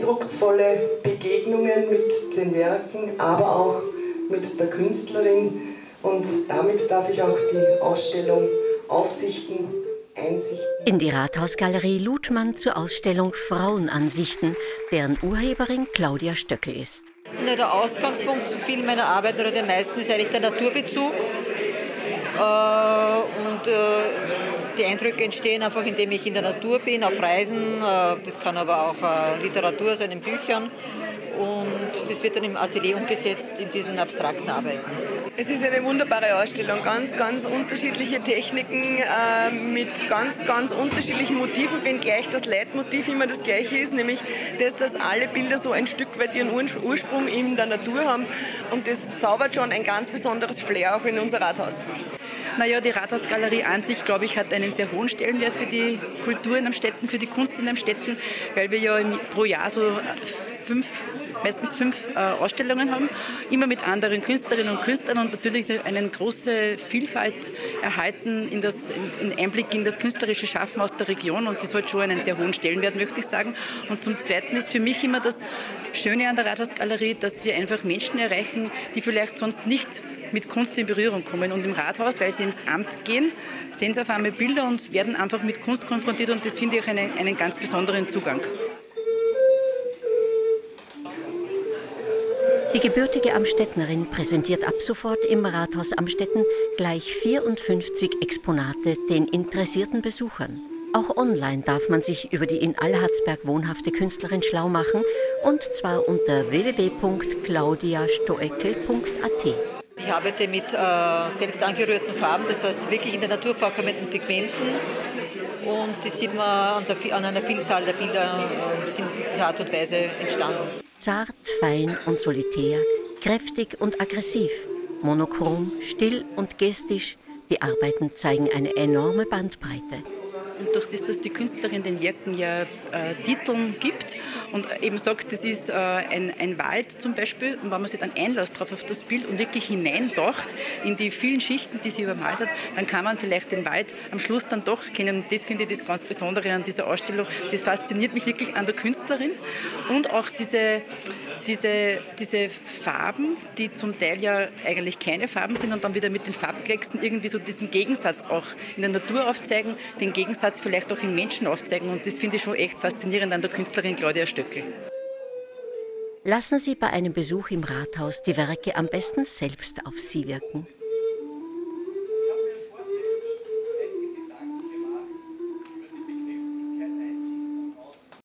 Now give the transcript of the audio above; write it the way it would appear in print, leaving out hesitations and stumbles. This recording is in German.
eindrucksvolle Begegnungen mit den Werken, aber auch mit der Künstlerin. Und damit darf ich auch die Ausstellung Aussichten, Einsichten. In die Rathausgalerie lud man zur Ausstellung Frauenansichten, deren Urheberin Claudia Stöckel ist. Der Ausgangspunkt zu vielen meiner Arbeiten oder den meisten ist eigentlich der Naturbezug. Die Eindrücke entstehen einfach, indem ich in der Natur bin, auf Reisen. Das kann aber auch Literatur sein, in Büchern. Und das wird dann im Atelier umgesetzt in diesen abstrakten Arbeiten. Es ist eine wunderbare Ausstellung, ganz unterschiedliche Techniken mit ganz unterschiedlichen Motiven, wenngleich das Leitmotiv immer das gleiche ist, nämlich dass alle Bilder so ein Stück weit ihren Ursprung in der Natur haben, und das zaubert schon ein ganz besonderes Flair auch in unser Rathaus. Naja, die Rathausgalerie an sich, glaube ich, hat einen sehr hohen Stellenwert für die Kultur in Amstetten, für die Kunst in Amstetten, weil wir ja pro Jahr so meistens fünf Ausstellungen haben, immer mit anderen Künstlerinnen und Künstlern, und natürlich eine große Vielfalt erhalten in Einblick in das künstlerische Schaffen aus der Region, und das hat schon einen sehr hohen Stellenwert, möchte ich sagen. Und zum Zweiten ist für mich immer das Schöne an der Rathausgalerie, dass wir einfach Menschen erreichen, die vielleicht sonst nicht mit Kunst in Berührung kommen, und im Rathaus, weil sie ins Amt gehen, sehen sie auf einmal Bilder und werden einfach mit Kunst konfrontiert, und das finde ich auch einen ganz besonderen Zugang. Die gebürtige Amstettenerin präsentiert ab sofort im Rathaus Amstetten gleich 54 Exponate den interessierten Besuchern. Auch online darf man sich über die in Allhardsberg wohnhafte Künstlerin schlau machen, und zwar unter www.claudiastoeckel.at. Ich arbeite mit selbst angerührten Farben, das heißt wirklich in der Natur vorkommenden Pigmenten, und die sieht man an einer Vielzahl der Bilder sind in dieser Art und Weise entstanden. Zart, fein und solitär, kräftig und aggressiv, monochrom, still und gestisch, die Arbeiten zeigen eine enorme Bandbreite. Und durch das, dass die Künstlerin den Werken ja Titeln gibt und eben sagt, das ist ein Wald zum Beispiel, und wenn man sich dann einlässt drauf auf das Bild und wirklich hineintaucht in die vielen Schichten, die sie übermalt hat, dann kann man vielleicht den Wald am Schluss dann doch kennen. Und das finde ich das ganz Besondere an dieser Ausstellung. Das fasziniert mich wirklich an der Künstlerin, und auch diese Farben, die zum Teil ja eigentlich keine Farben sind und dann wieder mit den Farbklecksen irgendwie so diesen Gegensatz auch in der Natur aufzeigen, den Gegensatz vielleicht auch in Menschen aufzeigen, und das finde ich schon echt faszinierend an der Künstlerin Claudia Stöckel. Lassen Sie bei einem Besuch im Rathaus die Werke am besten selbst auf Sie wirken.